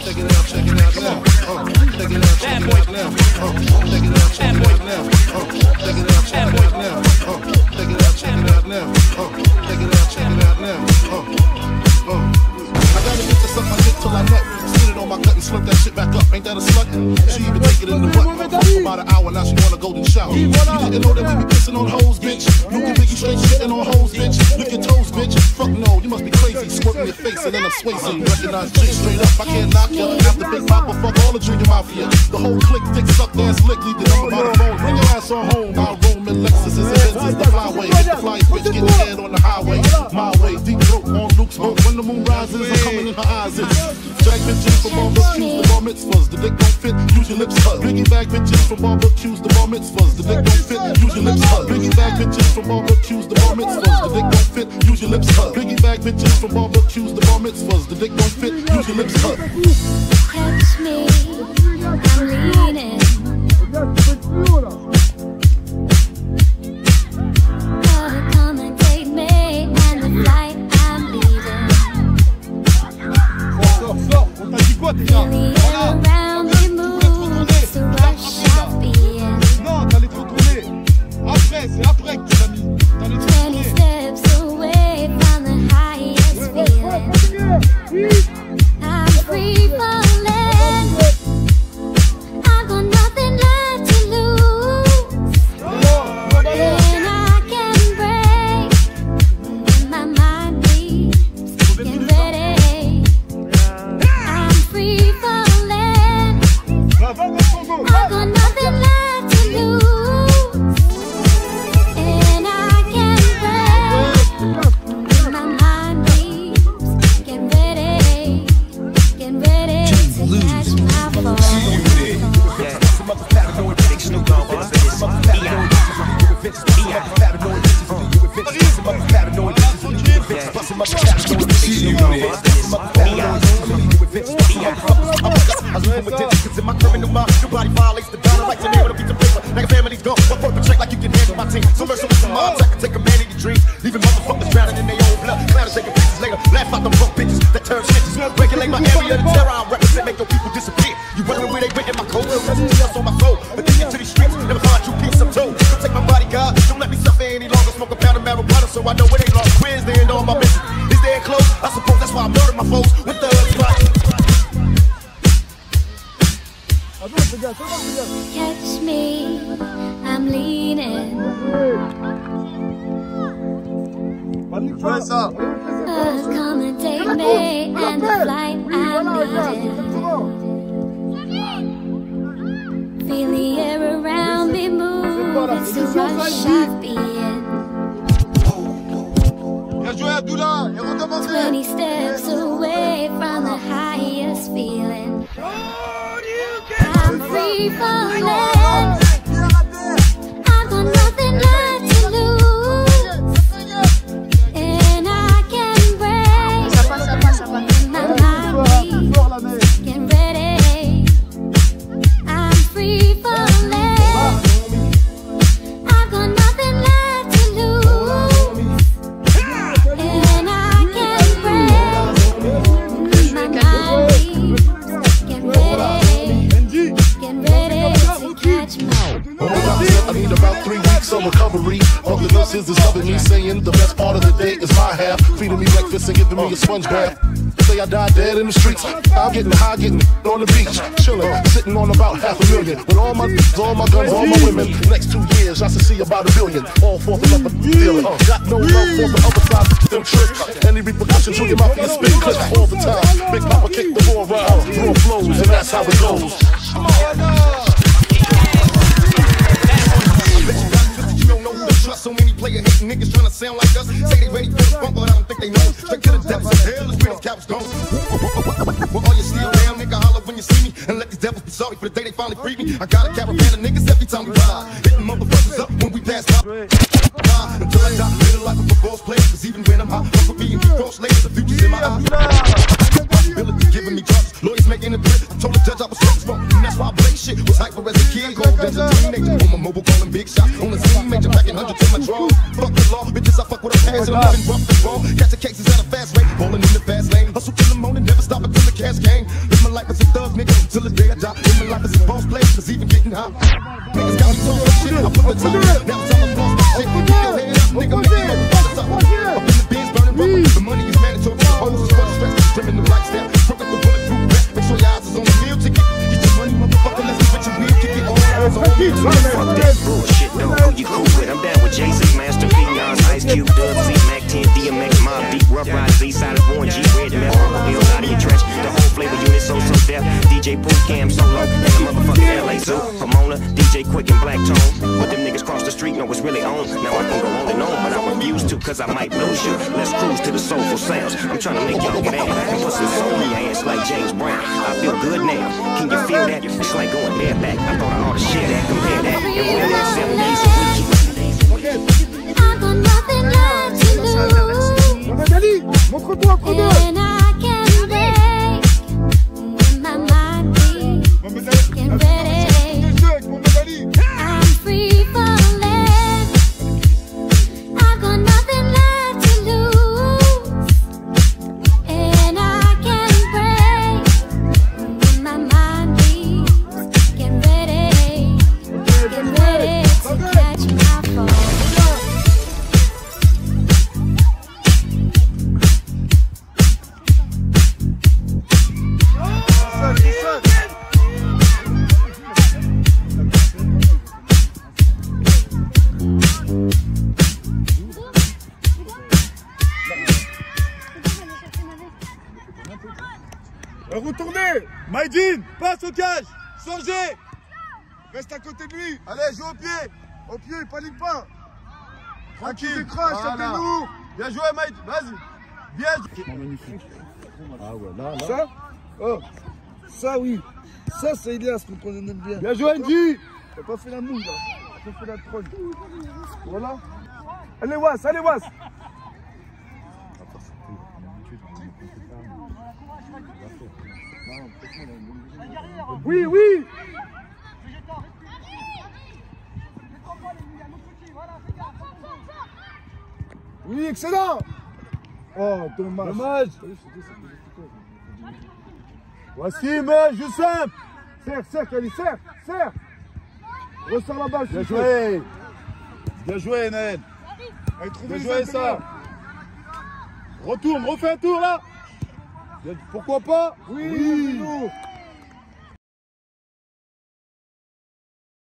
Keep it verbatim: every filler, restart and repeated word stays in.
Check it out, check it out now. Uh, check it out, check it out now. Uh, check it out, check it out now. Uh, check it out, check it out now. Uh, check it out, check it out now. Uh, check it out, check it out now. Uh, uh. I gotta get this up my dick till I nut. Sit it on my gut and slurp that shit back up. Ain't that a slut? She even take it in the butt. For about an hour now she wanna go and shower. You didn't know that we be pissing on hoes, bitch. You can make you straight shitting on hoes, bitch. Lick your toes, bitch. Fuck no, you must be crazy. Squirting your face and then I'm swaying. Recognize chicks straight up. I can't knock ya. After Big Papa, fuck all the junior mafia. The whole clique, dick, suck, ass, lick. Leave the number by the phone. Bring your ass on home. I'll roam in Lexus and Benz's the flyway. Get the flyest bitch, get the head on the highway. My way, deep throat on Luke's boat. When the moon rises, I'm coming in her eyes. It's Jack bitches from barbecues, the bar mitzvahs. The dick don't fit, use your lips hug. Biggie bag bitches from barbecues, the bar mitzvahs. The dick don't fit, use your lips hug. Biggie bag bitches from barbecues, the bar mitzvahs. The dick don't fit, use your lips hug. Biggie bag bitches from barbecues, the bar mitzvahs. The dick don't fit, use your lips hug. Catch me, I'm leaning. Oh, come and take me, and the flight I'm leaving. Sors, sors, on t'a dit quoi déjà? Voilà. It's a rush I've been. Non, t'allais te retourner. Après, c'est après que tu l'as mis. T'allais te twenty retourner. steps away from the highest feeling. I'm free falling. I've got nothing left to lose. And I can break. And my mind beats. Get ready. I'm free falling. I've got nothing left to lose. And I can break. And my mind beats. Get ready. Get ready to catch my fall. In my criminal mind, your body violates the bound. I like to name it a piece of paper. Like a family's gone. One for the check like you can handle my team. So mercy with some moms, I can take a man in your dreams. Leaving motherfuckers drowning in their own blood. Clown taking pictures later. Laugh out them broke bitches that turn snitches. Regulate my area, the terror I represent. Make your people disappear. You wondering where they went in my cold. Nothing else on my soul. Addicted to these streets. Never find true peace, I'm told. Don't take my body, God. Don't let me suffer any longer. Smoke a pound of marijuana so I know it ain't long. Where's the end of my mission? Is there close? I suppose that's why I murder my foes with the spot. Catch me, I'm leaning. Oh, come and take me, and the flight I'm leaving. Feel the air around me move, it's the rush I've been. Twenty steps away from the highest feeling. I'm free falling. I've got nothing left to lose. And I can break. My mind beats. Get ready. I'm free falling. I've got nothing left to lose. And I can break. My mind beats. Get ready. Get ready to catch me. I need about three weeks of recovery. All the nurses is loving me, saying the best part of the day is my half. Feeding me breakfast and giving me a sponge bath. Say I died dead in the streets. I'm getting high, getting on the beach, chilling, sitting on about half a million. With all my all my guns, all my women. Next two years, I should see about a billion. All for the love of feeling. Got no love for the other side of them tricks. Any repercussions when your mouth is spit clips all the time. Big Papa kick the ball around, raw flows, and that's how it goes. So many player hating niggas trying to sound like us. Say they ready for the funk, but I don't think they know. Straight to the depths of hell is where them cowards gone. Well, all you still down, nigga, holler when you see me. And let these devils be sorry for the day they finally free me. I got a caravan of niggas every time we ride. Hitting motherfuckers up when we pass by. Until I die, live the life of a boss player. Cause even when I'm high, fuck with me and keep cross layers. The future's in my eyes. Possibility giving me charges. Lawyers making a threat. I told the judge I was so strong. And that's why I play shit. Was hyper as a kid, cold as a teenager. On my mobile calling big shots. On the scene, major packing hundreds in my drawers. Fuck the law, bitches, I fuck with a pass. And I'm living rough. ball. Catching cases at a fast rate, rolling in the fast lane. Hustle till the morning, never stop until the cash came. Live my life as a thug, nigga, till the day I die. Live my life as a boss player, cause even getting high. Niggas got me talking shit, I put the time. Now it's time to floss my shit. Keep your head up, nigga, make it up. Up in the bins, burning rubber. The money is mandatory. Hoes is for the stress, criminal lifestyle. Fuck up the bulletproof back. Make sure your eyes is on the meal ticket. Get your money, motherfucker, let's get your wheel. Kick it all eyes on me. Fuck that bullshit, though. Who you cool with? I'm down with Jay-Z, Master P, Nas, Ice Cube, Dub, C, Mac ten, D M X, Mob Deep, Rough Riders, Eastside is born, G, Red, the Meth, Bill, out of your trench. The whole flavor unit, so so deaf. D J Pooh, Cam, Solo, and the motherfucking L A Zoo. Pomona, D J Quick and Black Tone. But them niggas cross the street know what's really on. Now I can go on and on, but I refuse to, cause I might lose you. Let's cruise to the soulful sounds. I'm trying to make y'all get out and put some soul in your ass like James Brown. I feel good now. Can you feel that? It's like going bareback. I thought I ought to share that, compare that, and wear that seven days a week. I've got nothing left to lose, and I can break when my mind is getting ready. I'm free falling. I've got nothing left to lose, and I can break when my mind is getting ready, getting ready to catch my fall. Retournez. Maïdine, passe au cage. Changez. Reste à côté de lui. Allez, joue au pied. Au pied, il panique pas. Tranquille. Décroche, ça fait lourd. Bien joué, Maïdine. Vas-y. Bien joué. Magnifique. Ah ouais, là, là. Ça Oh. Ça, oui. Ça, c'est Elias qu'on connaît bien. Bien joué, Andy. T'as pas fait la moule, là. T'as pas fait la troll. Voilà. Allez, Was, allez, Was. Oui, oui. Oui, excellent. Oh, dommage. Dommage. Voici, mais je simple. Serre, serre, Kali, serre, serre. Ressort la balle. Bien joué. Bien joué, Naël. Allez, trouve Bien les joué, ailes, ça. Retourne, refais un tour, là. Pourquoi pas? Oui, oui.